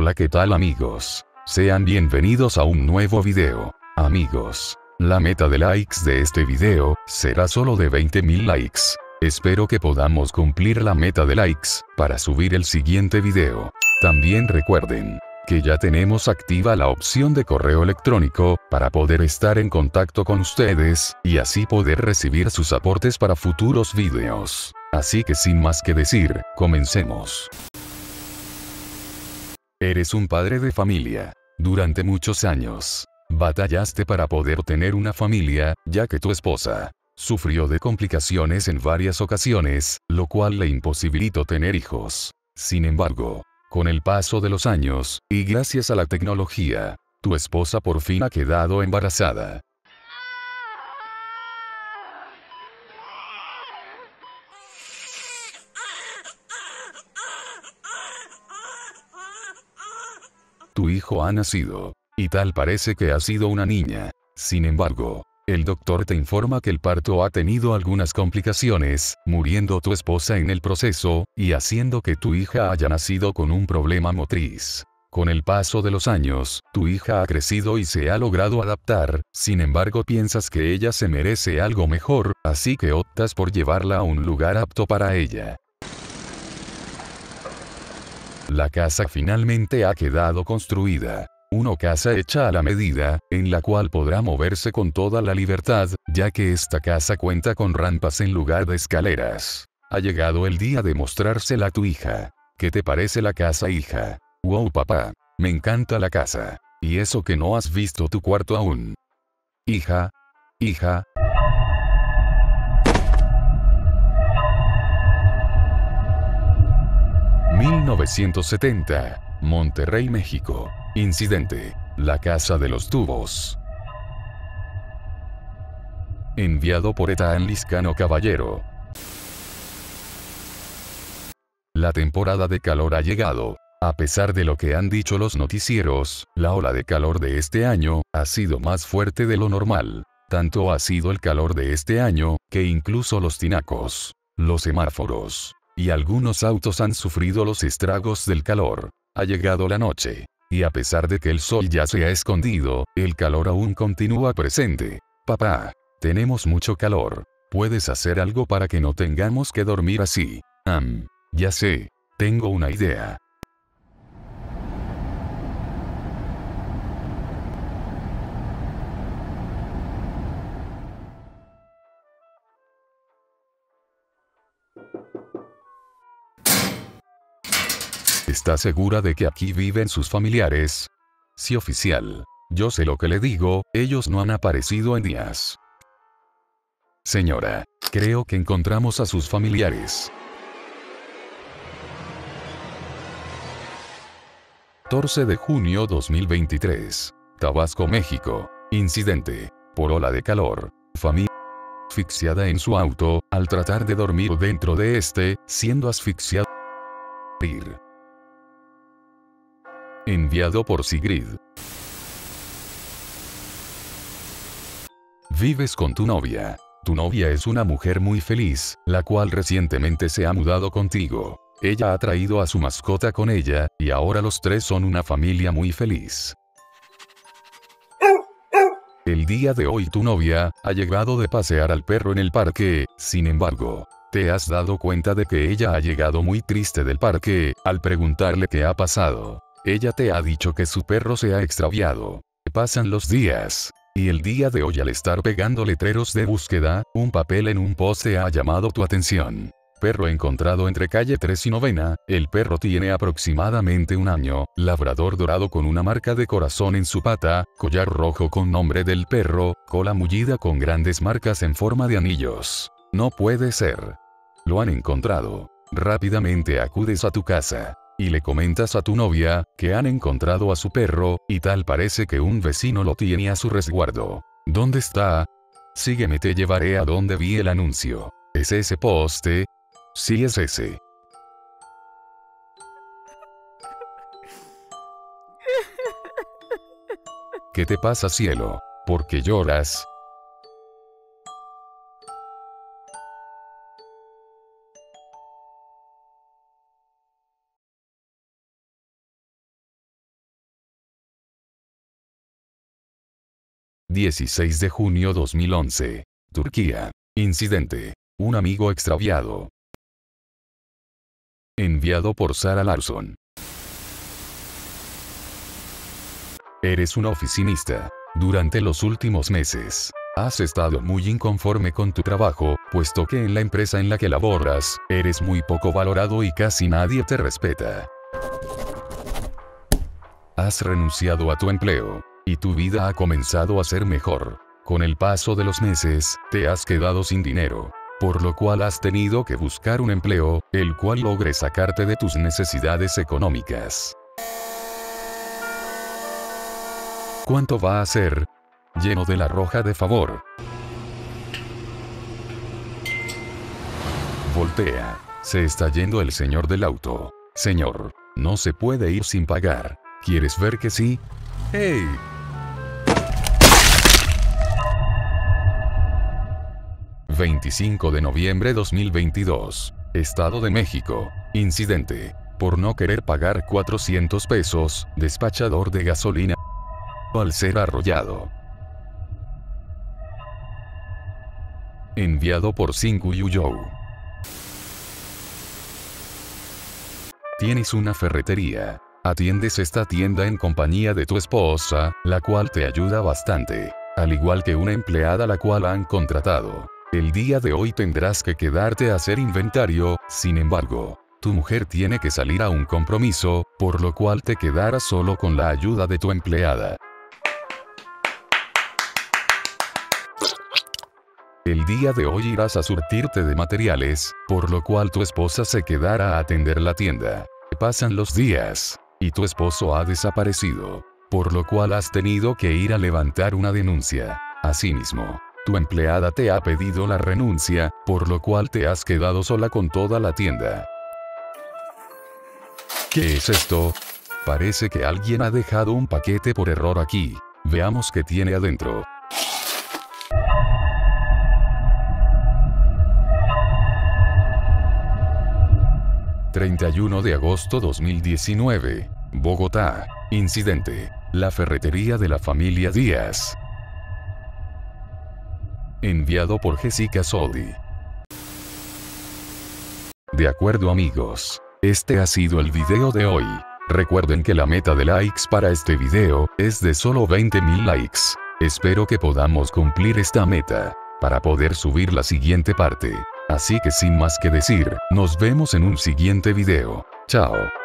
Hola, ¿qué tal amigos? Sean bienvenidos a un nuevo video. Amigos, la meta de likes de este video será solo de 20.000 likes. Espero que podamos cumplir la meta de likes para subir el siguiente video. También recuerden que ya tenemos activa la opción de correo electrónico para poder estar en contacto con ustedes y así poder recibir sus aportes para futuros videos. Así que sin más que decir, comencemos. Eres un padre de familia. Durante muchos años, batallaste para poder tener una familia, ya que tu esposa sufrió de complicaciones en varias ocasiones, lo cual le imposibilitó tener hijos. Sin embargo, con el paso de los años, y gracias a la tecnología, tu esposa por fin ha quedado embarazada. Tu hijo ha nacido, y tal parece que ha sido una niña. Sin embargo, el doctor te informa que el parto ha tenido algunas complicaciones, muriendo tu esposa en el proceso, y haciendo que tu hija haya nacido con un problema motriz. Con el paso de los años, tu hija ha crecido y se ha logrado adaptar, sin embargo piensas que ella se merece algo mejor, así que optas por llevarla a un lugar apto para ella. La casa finalmente ha quedado construida. Una casa hecha a la medida, en la cual podrá moverse con toda la libertad, ya que esta casa cuenta con rampas en lugar de escaleras. Ha llegado el día de mostrársela a tu hija. ¿Qué te parece la casa, hija? Wow, papá, me encanta la casa. Y eso que no has visto tu cuarto aún. Hija. 1970, Monterrey, México. Incidente: la casa de los tubos. Enviado por Ethan Liscano Caballero. La temporada de calor ha llegado. A pesar de lo que han dicho los noticieros, la ola de calor de este año ha sido más fuerte de lo normal. Tanto ha sido el calor de este año, que incluso los tinacos, los semáforos y algunos autos han sufrido los estragos del calor. Ha llegado la noche, y a pesar de que el sol ya se ha escondido, el calor aún continúa presente. Papá, tenemos mucho calor. ¿Puedes hacer algo para que no tengamos que dormir así? Ya sé, tengo una idea. ¿Está segura de que aquí viven sus familiares? Sí, oficial. Yo sé lo que le digo, ellos no han aparecido en días. Señora, creo que encontramos a sus familiares. 14 de junio 2023. Tabasco, México. Incidente: por ola de calor. Familia asfixiada en su auto, al tratar de dormir dentro de este, siendo asfixiado. Enviado por Sigrid. Vives con tu novia. Tu novia es una mujer muy feliz, la cual recientemente se ha mudado contigo. Ella ha traído a su mascota con ella, y ahora los tres son una familia muy feliz. El día de hoy tu novia ha llegado de pasear al perro en el parque, sin embargo, te has dado cuenta de que ella ha llegado muy triste del parque. Al preguntarle qué ha pasado, ella te ha dicho que su perro se ha extraviado. Pasan los días, y el día de hoy, al estar pegando letreros de búsqueda, un papel en un poste ha llamado tu atención. Perro encontrado entre calle 3 y Novena. El perro tiene aproximadamente un año, labrador dorado con una marca de corazón en su pata, collar rojo con nombre del perro, cola mullida con grandes marcas en forma de anillos. No puede ser. Lo han encontrado. Rápidamente acudes a tu casa y le comentas a tu novia que han encontrado a su perro, y tal parece que un vecino lo tiene a su resguardo. ¿Dónde está? Sígueme, te llevaré a donde vi el anuncio. ¿Es ese poste? Sí, es ese. ¿Qué te pasa, cielo? ¿Por qué lloras? 16 de junio 2011. Turquía. Incidente. Un amigo extraviado. Enviado por Sarah Larson. Eres una oficinista. Durante los últimos meses, has estado muy inconforme con tu trabajo, puesto que en la empresa en la que laboras, eres muy poco valorado y casi nadie te respeta. Has renunciado a tu empleo, y tu vida ha comenzado a ser mejor. Con el paso de los meses, te has quedado sin dinero, por lo cual has tenido que buscar un empleo, el cual logre sacarte de tus necesidades económicas. ¿Cuánto va a ser? Lleno de la roja de favor. Voltea. Se está yendo el señor del auto. Señor, no se puede ir sin pagar. ¿Quieres ver que sí? ¡Hey! ...25 de noviembre 2022... Estado de México. Incidente. Por no querer pagar 400 pesos, despachador de gasolina al ser arrollado. Enviado por Sinku Yuyou. Tienes una ferretería. Atiendes esta tienda en compañía de tu esposa, la cual te ayuda bastante, al igual que una empleada la cual han contratado. El día de hoy tendrás que quedarte a hacer inventario, sin embargo, tu mujer tiene que salir a un compromiso, por lo cual te quedarás solo con la ayuda de tu empleada. El día de hoy irás a surtirte de materiales, por lo cual tu esposa se quedará a atender la tienda. Pasan los días, y tu esposo ha desaparecido, por lo cual has tenido que ir a levantar una denuncia. Asimismo, tu empleada te ha pedido la renuncia, por lo cual te has quedado sola con toda la tienda. ¿Qué es esto? Parece que alguien ha dejado un paquete por error aquí. Veamos qué tiene adentro. ...31 de agosto 2019... Bogotá. Incidente. La ferretería de la familia Díaz. Enviado por Jessica Soldi. De acuerdo amigos. Este ha sido el video de hoy. Recuerden que la meta de likes para este video es de solo 20.000 likes. Espero que podamos cumplir esta meta, para poder subir la siguiente parte. Así que sin más que decir, nos vemos en un siguiente video. Chao.